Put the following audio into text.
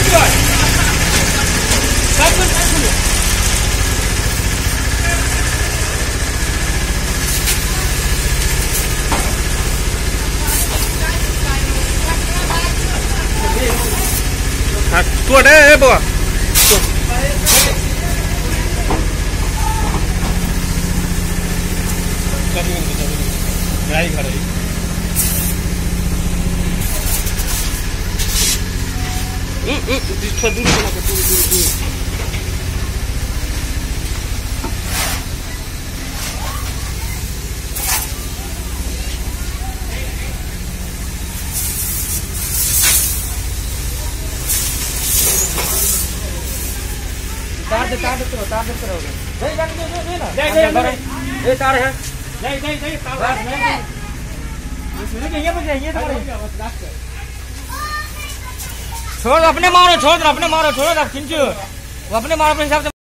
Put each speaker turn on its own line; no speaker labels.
tua deh bawa dry कर रही दूर बना के दूर तार देते रहोगे ये तार है छोड़ अपने मारो छोड़ अपने मारो छोड़ो खींचो अपने मारो अपने हिसाब से।